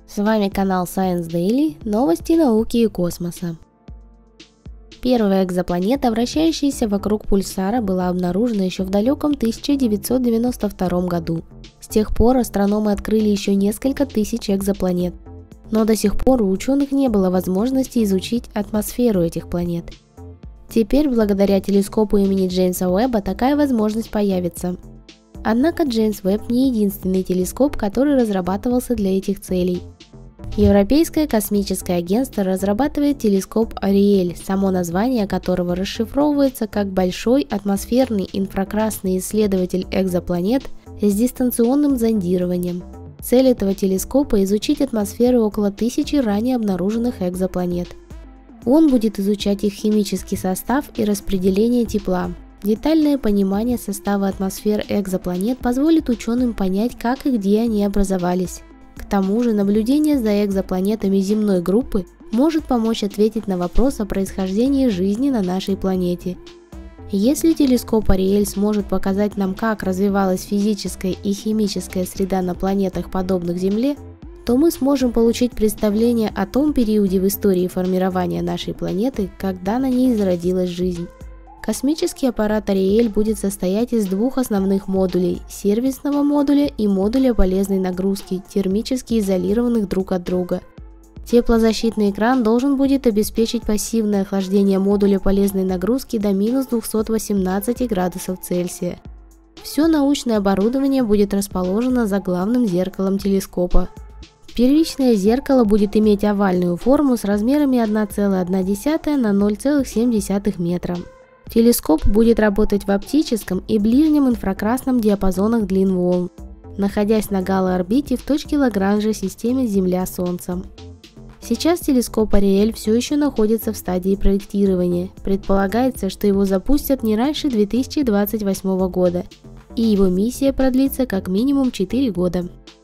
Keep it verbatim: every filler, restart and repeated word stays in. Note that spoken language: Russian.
С вами канал Science Daily, новости науки и космоса. Первая экзопланета, вращающаяся вокруг пульсара, была обнаружена еще в далеком тысяча девятьсот девяносто втором году. С тех пор астрономы открыли еще несколько тысяч экзопланет. Но до сих пор у ученых не было возможности изучить атмосферу этих планет. Теперь, благодаря телескопу имени Джеймса Уэбба, такая возможность появится. Однако Джеймс Уэбб не единственный телескоп, который разрабатывался для этих целей. Европейское космическое агентство разрабатывает телескоп Ариэль, само название которого расшифровывается как Большой атмосферный инфракрасный исследователь экзопланет с дистанционным зондированием. Цель этого телескопа – изучить атмосферы около тысячи ранее обнаруженных экзопланет. Он будет изучать их химический состав и распределение тепла. Детальное понимание состава атмосфер экзопланет позволит ученым понять, как и где они образовались. К тому же наблюдение за экзопланетами земной группы может помочь ответить на вопрос о происхождении жизни на нашей планете. Если телескоп Ариэль сможет показать нам, как развивалась физическая и химическая среда на планетах, подобных Земле, то мы сможем получить представление о том периоде в истории формирования нашей планеты, когда на ней зародилась жизнь. Космический аппарат Ариэль будет состоять из двух основных модулей – сервисного модуля и модуля полезной нагрузки, термически изолированных друг от друга. Теплозащитный экран должен будет обеспечить пассивное охлаждение модуля полезной нагрузки до минус двухсот восемнадцати градусов Цельсия. Все научное оборудование будет расположено за главным зеркалом телескопа. Первичное зеркало будет иметь овальную форму с размерами одна целая одна десятая на ноль целых семь десятых метра. Телескоп будет работать в оптическом и ближнем инфракрасном диапазонах длин волн, находясь на галоорбите в точке Лагранжа системы Земля-Солнце. Сейчас телескоп Ариэль все еще находится в стадии проектирования. Предполагается, что его запустят не раньше две тысячи двадцать восьмого года, и его миссия продлится как минимум четыре года.